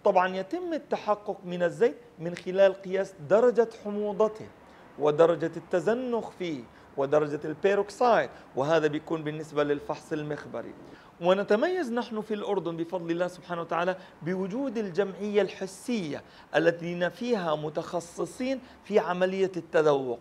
طبعا يتم التحقق من الزيت من خلال قياس درجة حموضته ودرجة التزنخ فيه ودرجة البيروكسايد، وهذا بيكون بالنسبة للفحص المخبري. ونتميز نحن في الأردن بفضل الله سبحانه وتعالى بوجود الجمعية الحسية التي فيها متخصصين في عملية التذوق.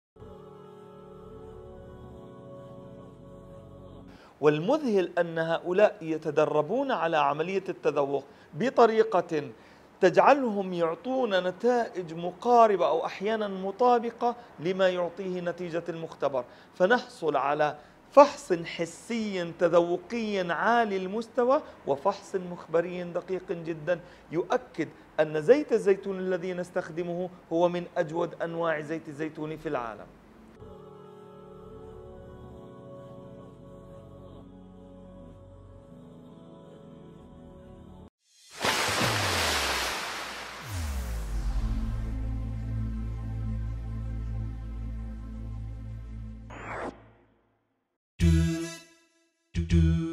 والمذهل أن هؤلاء يتدربون على عملية التذوق بطريقة تجعلهم يعطون نتائج مقاربة أو أحيانا مطابقة لما يعطيه نتيجة المختبر، فنحصل على فحص حسي تذوقي عالي المستوى وفحص مخبري دقيق جدا يؤكد أن زيت الزيتون الذي نستخدمه هو من أجود أنواع زيت الزيتون في العالم. do do